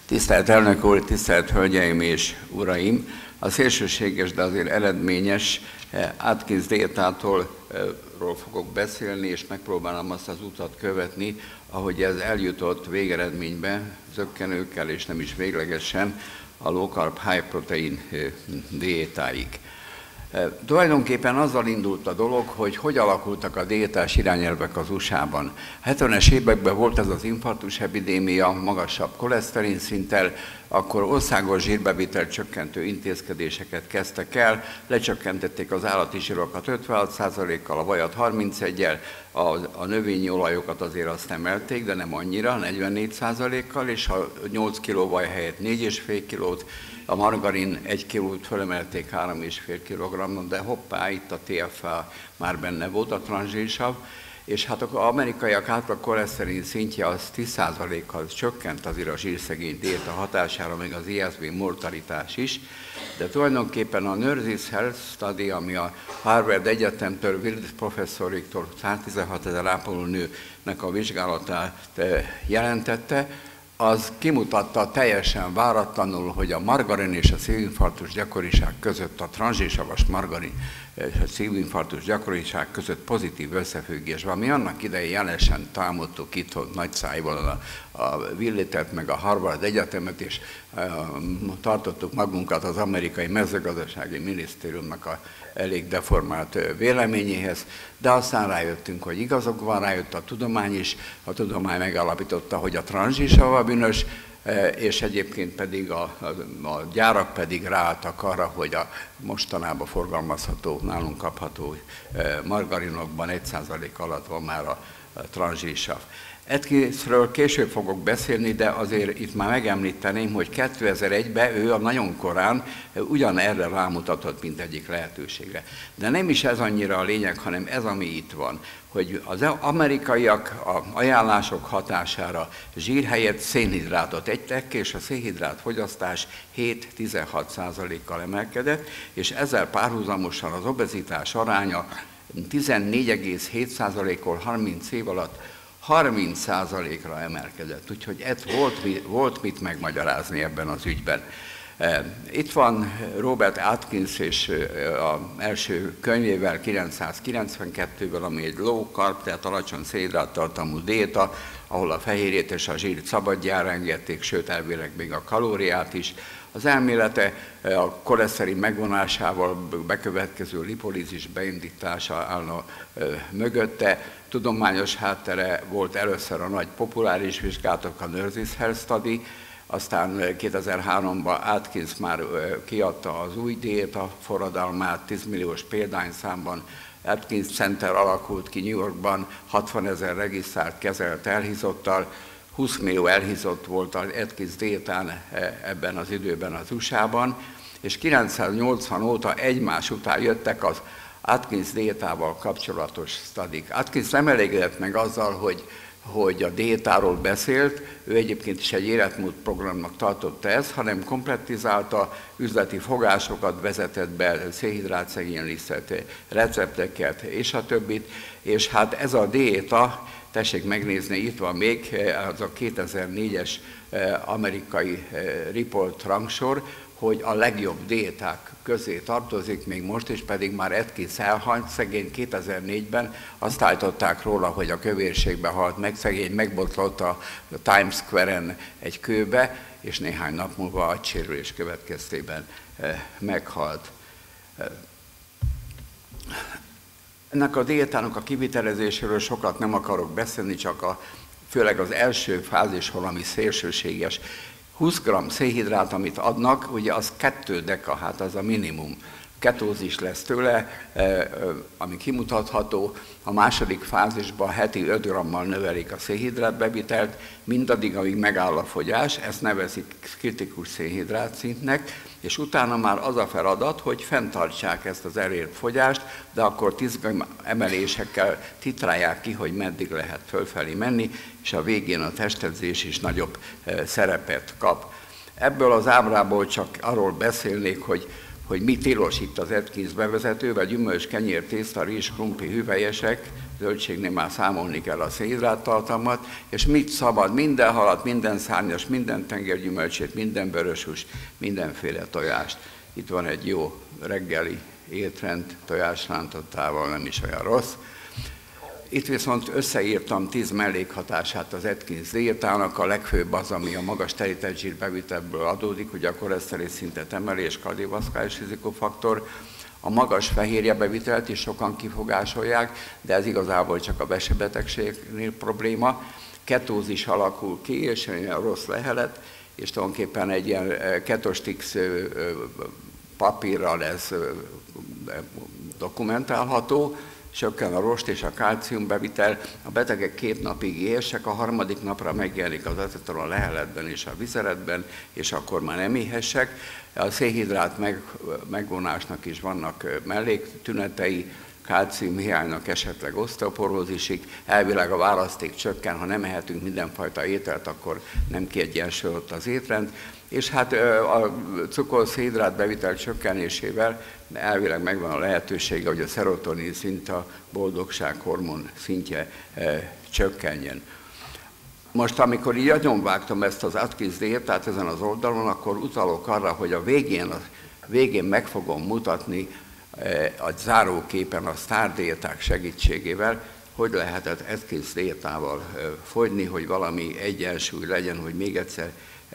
Tisztelt elnök úr, tisztelt hölgyeim és uraim! A szélsőséges, de azért eredményes Atkins diétától fogok beszélni, és megpróbálom azt az utat követni, ahogy ez eljutott végeredménybe, zökkenőkkel és nem is véglegesen a low carb high protein diétáig. Tulajdonképpen azzal indult a dolog, hogy alakultak a diétás irányelvek az USA-ban. 70-es években volt ez az infarktus epidémia, magasabb koleszterin szinttel, akkor országos zsírbevitel csökkentő intézkedéseket kezdtek el, lecsökkentették az állati zsírokat 56%-kal, a vajat 31-jel, a növényi olajokat azért azt emelték, de nem annyira, 44%-kal, és a 8 kg vaj helyett 4,5 kilót, a margarin 1 kilót fölemelték 3,5 kg, de hoppá, itt a TFA már benne volt, a transzsírsav, és hát az amerikaiak átlag koleszterin szintje az 10%-kal csökkent azért a zsírszegény diéta hatására, meg az ISB mortalitás is, de tulajdonképpen a Nurses Health Study, ami a Harvard Egyetemtől, Willis professzoriktól 116 000 ápolónőnek a vizsgálatát jelentette, az kimutatta teljesen váratlanul, hogy a margarin és a szívinfarktus gyakoriság között, a transzsírsavas margarin és a szívinfarktus gyakoriság között pozitív összefüggés van. Mi annak idején jelenesen támadtuk itthon nagy szájval a Willitet, meg a Harvard Egyetemet, és tartottuk magunkat az amerikai mezőgazdasági minisztériumnak a elég deformált véleményéhez, de aztán rájöttünk, hogy igazok van, rájött a tudomány is, a tudomány megállapította, hogy a transzsírsav a bűnös, és egyébként pedig a gyárak pedig ráálltak arra, hogy a mostanában forgalmazható, nálunk kapható margarinokban 1% alatt van már a transzsírsav. Atkinsről később fogok beszélni, de azért itt már megemlíteném, hogy 2001-ben ő nagyon korán ugyanerre rámutatott, mint egyik lehetőségre. De nem is ez annyira a lényeg, hanem ez, ami itt van, hogy az amerikaiak a ajánlások hatására zsír helyett szénhidrátot ettek, és a szénhidrát fogyasztás 7-16%-kal emelkedett, és ezzel párhuzamosan az obezitás aránya 14,7%-ról 30 év alatt 30%-ra emelkedett, úgyhogy ez volt mit megmagyarázni ebben az ügyben. Itt van Robert Atkins és az első könyvével 992-ből, ami egy low carb, tehát alacsony szénhidráttartalmú diéta, ahol a fehérjét és a zsírt szabadjára engedték, sőt elvileg még a kalóriát is. Az elmélete a koleszterin megvonásával bekövetkező lipolízis beindítása állna mögötte. Tudományos háttere volt először a nagy populáris vizsgálatok, a Nurses Health Study, aztán 2003-ban Atkins már kiadta az új diéta forradalmát, 10 milliós példányszámban. Atkins Center alakult ki New Yorkban, 60 000 regisztrált kezelt elhízottal, 20 millió elhízott volt az Atkins diétán ebben az időben az USA-ban, és 1980 óta egymás után jöttek az Atkins diétával kapcsolatos sztadik. Atkins nem elégedett meg azzal, hogy a diétáról beszélt, ő egyébként is egy életmód programnak tartotta ezt, hanem komplettizálta, üzleti fogásokat vezetett be, szénhidrátszegény lisztet, recepteket és a többit, és hát ez a diéta, tessék megnézni, itt van még az a 2004-es amerikai report rangsor, hogy a legjobb diéták közé tartozik, még most is, pedig már Atkins elhalt, szegény 2004-ben azt állították róla, hogy a kövérségbe halt meg, szegény megbotlott a Times Square-en egy kőbe, és néhány nap múlva agysérülés következtében meghalt. Ennek a diétának a kivitelezéséről sokat nem akarok beszélni, csak főleg az első fázis valami szélsőséges. 20 g szénhidrát, amit adnak, ugye az 2 deka, hát az a minimum. Ketózis lesz tőle, ami kimutatható. A második fázisban heti 5 g-mal növelik a szénhidrátbevitelt, mindaddig, amíg megáll a fogyás, ezt nevezik kritikus szénhidrátszintnek, és utána már az a feladat, hogy fenntartsák ezt az elért fogyást, de akkor 10 g emelésekkel titrálják ki, hogy meddig lehet fölfelé menni, és a végén a testedzés is nagyobb szerepet kap. Ebből az ábrából csak arról beszélnék, hogy mi tilos itt az Atkins bevezetővel, gyümölcs, kenyér, tészta, rizs, krumpli, hüvelyesek, zöldségnél már számolni kell a szénhidrát tartalmat, és mit szabad, minden halat, minden szárnyas, minden tengergyümölcsét, minden vöröshúst, mindenféle tojást. Itt van egy jó reggeli étrend, tojásrántottával, nem is olyan rossz. Itt viszont összeírtam 10 mellékhatását az Atkins diétának, a legfőbb az, ami a magas terített zsírbevitelből adódik, hogy a koleszterin szintet emeli és kardiovaszkuláris rizikofaktor. A magas fehérjebevitelt is sokan kifogásolják, de ez igazából csak a vesebetegségnél probléma. Ketózis alakul ki, és olyan rossz lehelet, és tulajdonképpen egy ilyen ketostix papírral ez dokumentálható, csökken a rost és a kálcium bevitel. A betegek 2 napig éhesek, a 3. napra megjelenik az aceton a leheletben és a vizeletben, és akkor már nem éhesek. A szénhidrát megvonásnak is vannak melléktünetei, kálciumhiánynak esetleg oszteoporózisig, elvileg a választék csökken, ha nem ehetünk mindenfajta ételt, akkor nem kiegyensúlyozott az étrend, és hát a cukor-szénhidrát bevitel csökkenésével elvileg megvan a lehetősége, hogy a szerotonin szint, a boldogsághormon szintje csökkenjen. Most, amikor így agyonvágtam ezt az Atkins diétát ezen az oldalon, akkor utalok arra, hogy a végén meg fogom mutatni a záróképen a sztárdiéták segítségével, hogy lehetett Atkins diétával fogyni, hogy valami egyensúly legyen, hogy még egyszer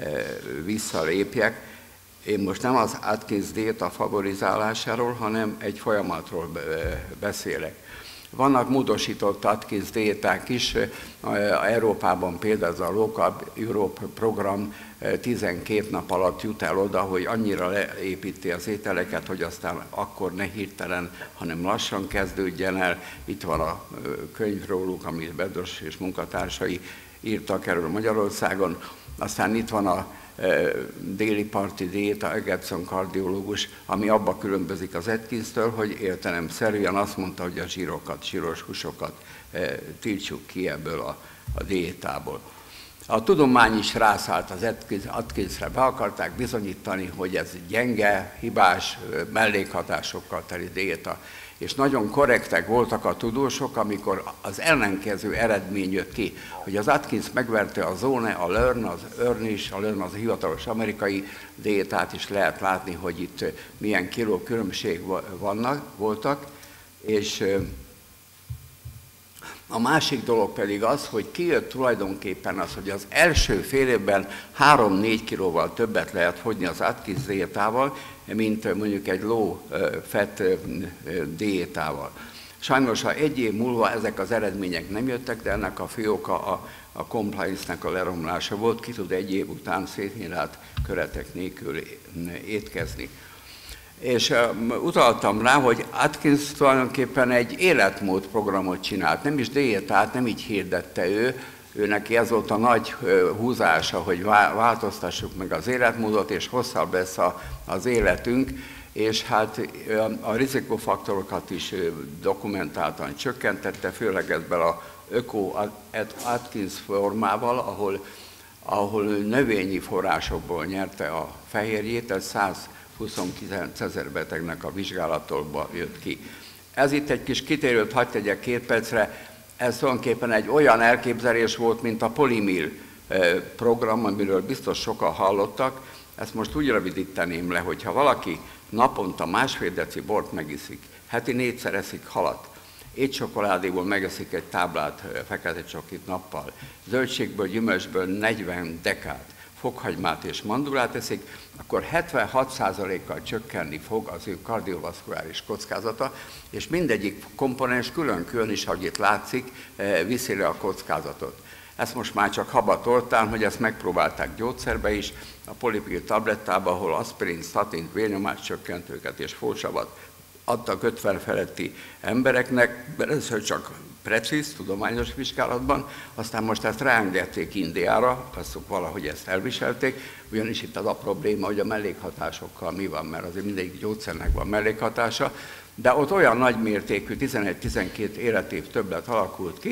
visszalépjek. Én most nem az Atkins diéta favorizálásáról, hanem egy folyamatról beszélek. Vannak módosított Atkins diéták is, Európában például ez a Low Carb Europe program 12 nap alatt jut el oda, hogy annyira leépíti az ételeket, hogy aztán akkor ne hirtelen, hanem lassan kezdődjen el. Itt van a könyv róluk, amit Bedros és munkatársai írtak erről Magyarországon. Aztán itt van a déli parti diéta, Egerton kardiológus, ami abba különbözik az Atkinstől, hogy értelemszerűen azt mondta, hogy a zsírokat, zsíros húsokat tiltsuk ki ebből a diétából. A tudomány is rászállt az Atkinsre, be akarták bizonyítani, hogy ez gyenge, hibás, mellékhatásokkal teli diéta. És nagyon korrektek voltak a tudósok, amikor az ellenkező eredmény jött ki, hogy az Atkins megverte a Zone, a Learn, az Earn is, a Learn az a hivatalos amerikai diétát is lehet látni, hogy itt milyen kiló különbség voltak, és a másik dolog pedig az, hogy kijött tulajdonképpen az, hogy az első fél évben 3-4 kilóval többet lehet fogyni az Atkins diétával, mint mondjuk egy low fat diétával. Sajnos, ha 1 év múlva ezek az eredmények nem jöttek, de ennek a fő oka a compliance-nek a leromlása volt, ki tud 1 év után szénhidrát köretek nélkül étkezni. És utaltam rá, hogy Atkins tulajdonképpen egy életmódprogramot csinált, nem is diétát, nem így hirdette ő neki ez volt a nagy húzása, hogy változtassuk meg az életmódot, és hosszabb lesz az életünk, és hát a rizikofaktorokat is dokumentáltan csökkentette, főleg ebben a Öko Atkins formával, ahol növényi forrásokból nyerte a fehérjét, ez 129 000 betegnek a vizsgálatokba jött ki. Ez itt egy kis kitérőt hadd tegyek 2 percre, ez tulajdonképpen egy olyan elképzelés volt, mint a Polymil program, amiről biztos sokan hallottak. Ezt most úgy rövidíteném le, hogy ha valaki naponta 1,5 deci bort megiszik, heti 4-szer eszik halat, étcsokoládéból megeszik egy táblát fekete csokit nappal, zöldségből, gyümölcsből 40 dekát, fokhagymát és mandulát eszik, akkor 76%-kal csökkenni fog az ő kardiovaszkuláris kockázata, és mindegyik komponens külön-külön is, ahogy itt látszik, viszi le a kockázatot. Ezt most már csak habatoltán, hogy ezt megpróbálták gyógyszerbe is, a polipil tablettába, ahol aspirin, statin, vérnyomás csökkentőket és fósavat adtak 50 feletti embereknek, először csak precíz, tudományos vizsgálatban, aztán most ezt ráengedték Indiára, azok valahogy ezt elviselték, ugyanis itt az a probléma, hogy a mellékhatásokkal mi van, mert azért mindegyik gyógyszernek van mellékhatása, de ott olyan nagy mértékű, 11-12 életév többlet alakult ki,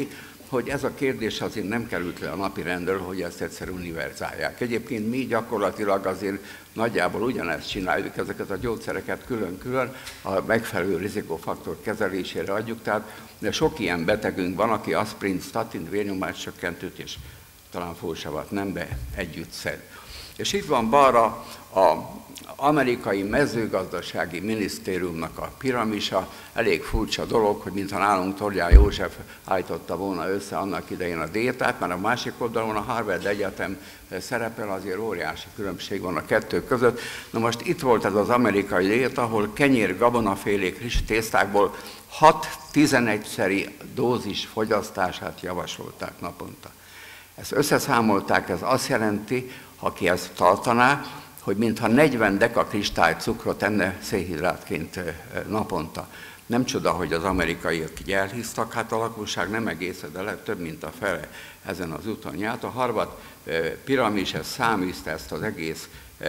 hogy ez a kérdés azért nem került le a napirendről, hogy ezt egyszer univerzálják. Egyébként mi gyakorlatilag azért nagyjából ugyanezt csináljuk, ezeket a gyógyszereket külön-külön a megfelelő rizikófaktor kezelésére adjuk, tehát sok ilyen betegünk van, aki aspirin, statin, vérnyomáscsökkentőt és talán fósavat nembe együtt szed. És itt van balra az amerikai mezőgazdasági minisztériumnak a piramisa, elég furcsa dolog, hogy mintha nálunk Tordján József állította volna össze annak idején a diétát, mert a másik oldalon a Harvard Egyetem szerepel, azért óriási különbség van a kettő között. Na most itt volt ez az amerikai diéta, ahol kenyér, gabonafélék, rizs tésztákból 6-11-szeri dózis fogyasztását javasolták naponta. Ezt összeszámolták, ez azt jelenti, aki ezt tartaná, hogy mintha 40 dekakristály cukrot enne szénhidrátként naponta. Nem csoda, hogy az amerikaiak így elhisztak, hát a lakosság nem egész, de lehet több, mint a fele ezen az úton járt. A Harvard piramis száműzte ezt az egész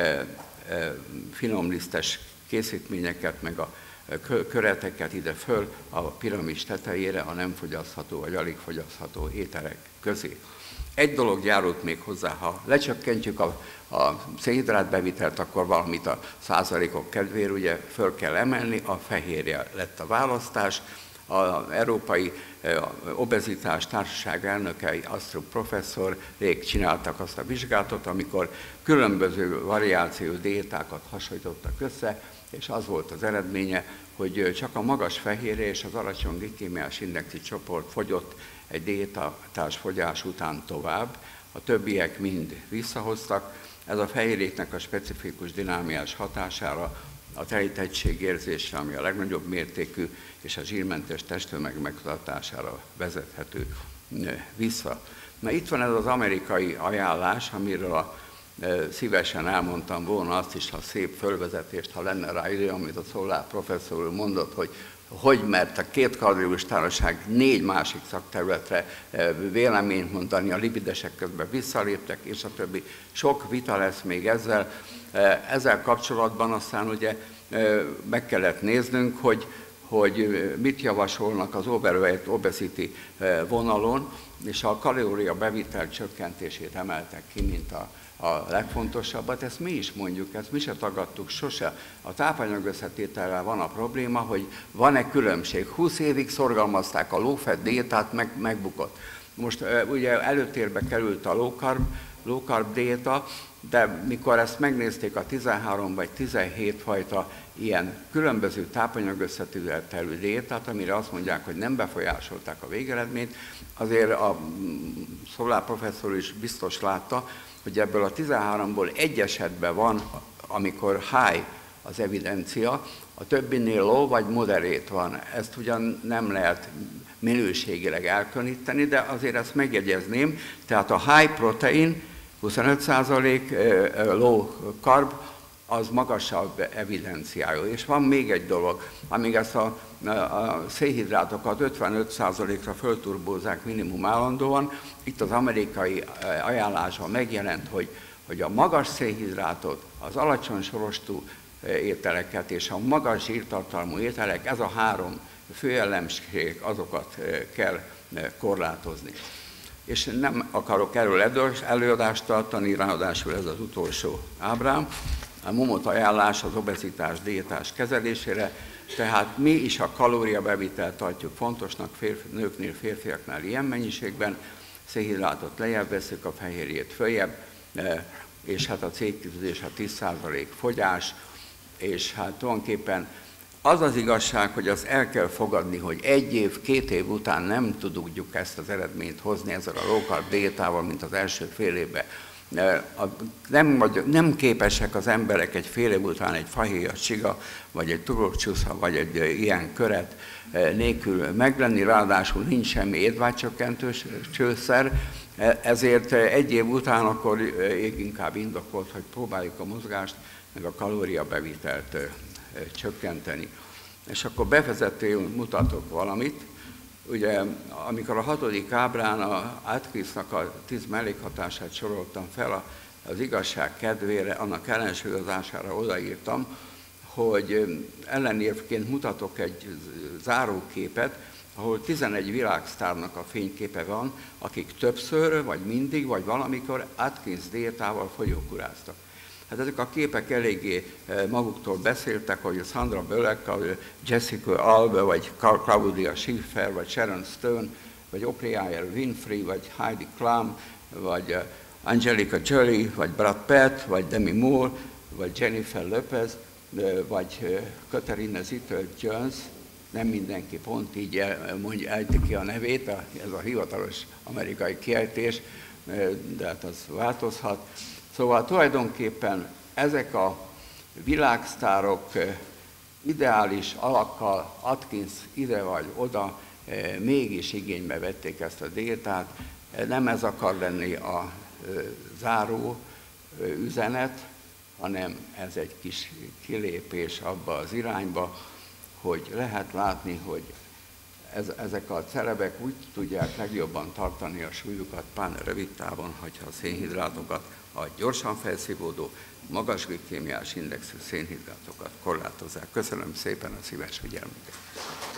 finomlisztes készítményeket, meg a köreteket ide föl a piramis tetejére a nem fogyasztható vagy alig fogyasztható ételek közé. Egy dolog járult még hozzá, ha lecsökkentjük a szénhidrátbevitelt, akkor valamit a százalékok kedvéért ugye föl kell emelni, a fehérje lett a választás. Az Európai Obezitás Társaság elnökei, Astrup professzor rég csináltak azt a vizsgálatot, amikor különböző variációú diétákat hasonlítottak össze, és az volt az eredménye, hogy csak a magas fehérje és az alacsony glikémiás indexi csoport fogyott egy diétás fogyás után tovább, a többiek mind visszahoztak. Ez a fehérjéknek a specifikus dinámiás hatására, a telítettségérzésre, ami a legnagyobb mértékű, és a zsírmentes testtömeg megtartására vezethető vissza. Na itt van ez az amerikai ajánlás, amiről szívesen elmondtam volna azt is, ha szép fölvezetést, ha lenne rá idő, amit a Szollár professzor úr mondott, hogy mert a két kardiológus társaság 4 másik szakterületre véleményt mondani, a lipidesek közben visszaléptek, és a többi. Sok vita lesz még ezzel. Ezzel kapcsolatban aztán ugye meg kellett néznünk, hogy mit javasolnak az overweight obesity vonalon, és a kalória bevitel csökkentését emeltek ki, mint a legfontosabbat. Ezt mi is mondjuk, ezt mi se tagadtuk sose. A tápanyag összetétellel van a probléma, hogy van-e különbség. 20 évig szorgalmazták a low-fat diétát, megbukott. Most ugye előtérbe került a low carb diéta, de mikor ezt megnézték a 13 vagy 17 fajta ilyen különböző tápanyag összetételű diétát, amire azt mondják, hogy nem befolyásolták a végeredményt, azért a Szollár professzor is biztos látta, hogy ebből a 13-ból egy esetben van, amikor high az evidencia, a többinél low vagy moderate van. Ezt ugyan nem lehet minőségileg elkülöníteni, de azért ezt megjegyezném. Tehát a high protein, 25%, low carb, az magasabb evidenciájú. És van még egy dolog, amíg ezt a szénhidrátokat 55%-ra fölturbózzák minimum állandóan, itt az amerikai ajánlásban megjelent, hogy a magas szénhidrátot, az alacsony sorostú ételeket és a magas zsírtartalmú ételek, ez a 3 fő jellemség, azokat kell korlátozni. És nem akarok erről előadást tartani, ráadásul ez az utolsó ábrám. A MOMOT ajánlás az obezitás diétás kezelésére, tehát mi is a kalóriabevitelt tartjuk fontosnak, nőknél, férfiaknál ilyen mennyiségben, szénhidrátot lejjebb veszük, a fehérjét följebb, és hát a célkitűzés a 10% fogyás, és hát tulajdonképpen az az igazság, hogy azt el kell fogadni, hogy 1 év, 2 év után nem tudjuk ezt az eredményt hozni ezzel a low carb diétával, mint az első fél évben. Nem képesek az emberek egy fél év után egy fahéjas csiga, vagy egy turokcsúsza, vagy egy ilyen köret nélkül meglenni, ráadásul nincs semmi étvágycsökkentő csőszer, ezért 1 év után akkor inkább indokolt, hogy próbáljuk a mozgást, meg a kalóriabevitelt csökkenteni. És akkor bevezetőül mutatok valamit. Ugye, amikor a 6. ábrán a Atkinsnak a 10 mellékhatását soroltam fel, az igazság kedvére, annak ellensúlyozására odaírtam, hogy ellenérvként mutatok egy záróképet, ahol 11 világsztárnak a fényképe van, akik többször, vagy mindig, vagy valamikor Atkins diétával fogyókuráztak. Hát ezek a képek eléggé maguktól beszéltek, hogy Sandra Bullock, Jessica Alba, vagy Claudia Schiffer, vagy Sharon Stone, vagy Oprah Winfrey, vagy Heidi Klum, vagy Angelina Jolie, vagy Brad Pitt, vagy Demi Moore, vagy Jennifer Lopez, vagy Catherine Zeta-Jones, nem mindenki pont így ejti ki a nevét, ez a hivatalos amerikai kiejtés, de hát az változhat. Szóval tulajdonképpen ezek a világsztárok ideális alakkal, Atkins ide vagy oda, mégis igénybe vették ezt a diétát. Nem ez akar lenni a záró üzenet, hanem ez egy kis kilépés abba az irányba, hogy lehet látni, hogy ezek a celebek úgy tudják legjobban tartani a súlyukat, pláne rövid távon, hogyha a szénhidrátokat, a gyorsan felszívódó, magas glikémiás indexű szénhidrátokat korlátozzák. Köszönöm szépen a szíves figyelmüket!